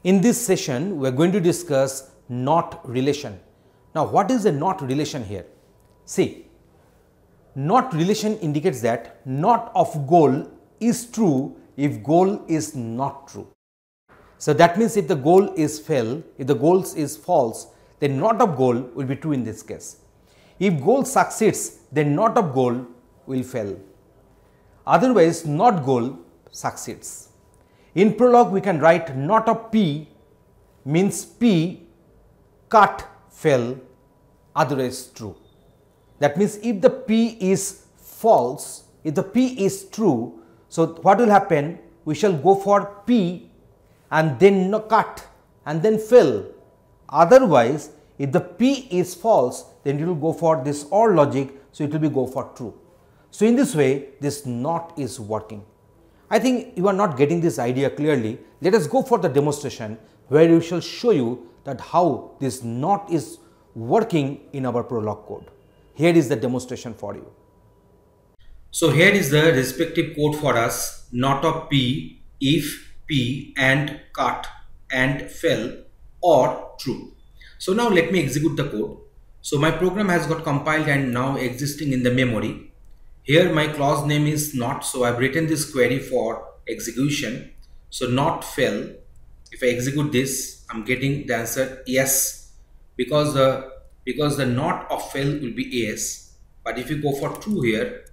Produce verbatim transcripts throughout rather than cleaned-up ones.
In this session, we are going to discuss not relation. Now, what is a not relation here? See, not relation indicates that not of goal is true if goal is not true. So that means if the goal is fail, if the goal is false, then not of goal will be true in this case. If goal succeeds, then not of goal will fail. Otherwise, not goal succeeds. In prologue, we can write not of P means P cut fail, otherwise true. That means if the P is false, if the P is true, so what will happen? We shall go for P and then no cut and then fill. Otherwise, if the P is false, then it will go for this OR logic, so it will be go for true. So in this way, this not is working. I think you are not getting this idea clearly. Let us go for the demonstration where we shall show you that how this not is working in our prologue code. Here is the demonstration for you. So here is the respective code for us, not of P, if P and cut and fell or true. So now let me execute the code. So my program has got compiled and now existing in the memory. Here my clause name is not, so I've written this query for execution. So not fell. If I execute this, I'm getting the answer yes, because the because the not of fell will be yes. But if you go for true here,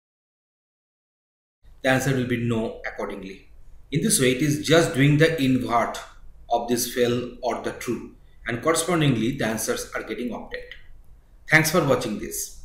the answer will be no accordingly. In this way, it is just doing the invert of this fell or the true, and correspondingly the answers are getting opted. Thanks for watching this.